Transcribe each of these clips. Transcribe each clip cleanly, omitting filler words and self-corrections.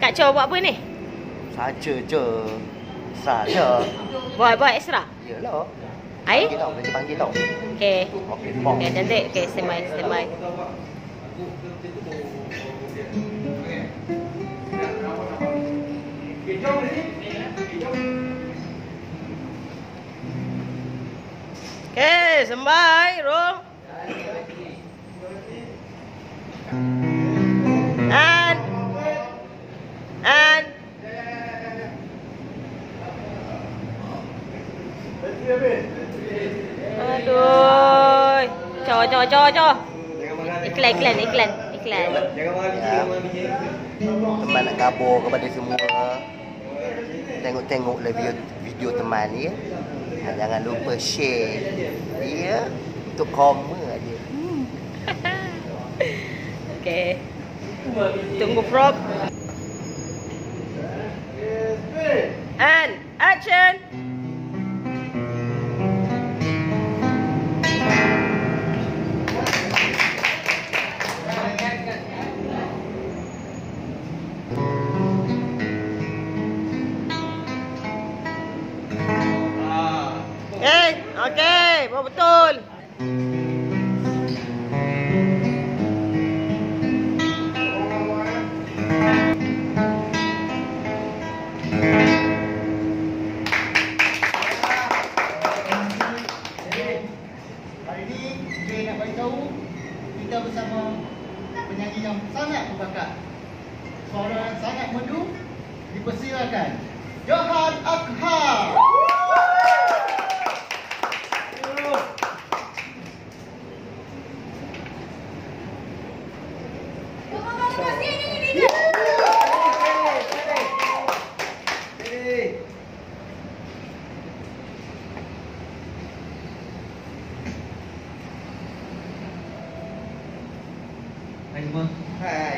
Kak Cho buat apa ni? Saja je. Saja. Buat extra? Yalah. Air? Panggil tau, dia panggil tau. Okey. Okey, pop. Okey, cantik. Okey, stand by. Okey, sembai, roll. And aduh. Cho. Iklan. Ya. Teman nak kabur kepada semua. Tengoklah video teman ni ya. Jangan lupa share. Ya. Untuk komen aja. Okey. Tunggu prop. And action. Okey, betul. Hari ni saya nak beritahu kita bersama penyanyi yang sangat berbakat. Suara yang sangat merdu, dipersilakan Johan Akhar. Hai semua. Hai.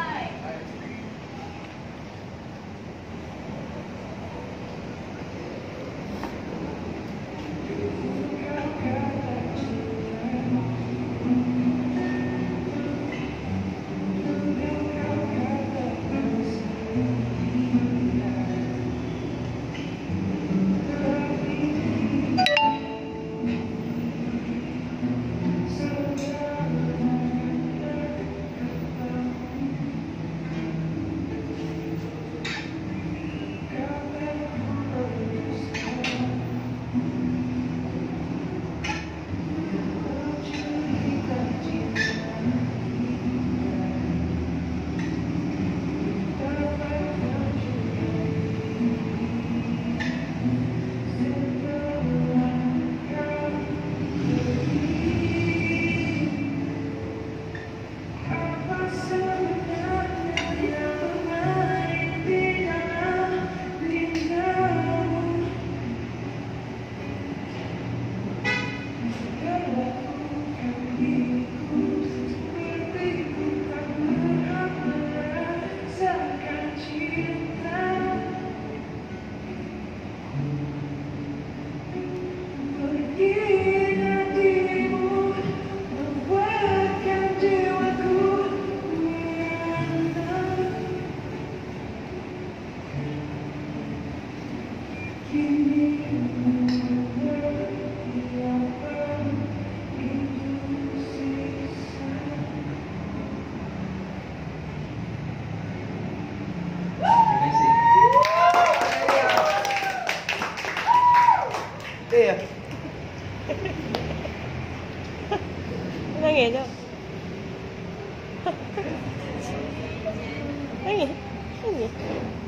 Nangis je. Nangis.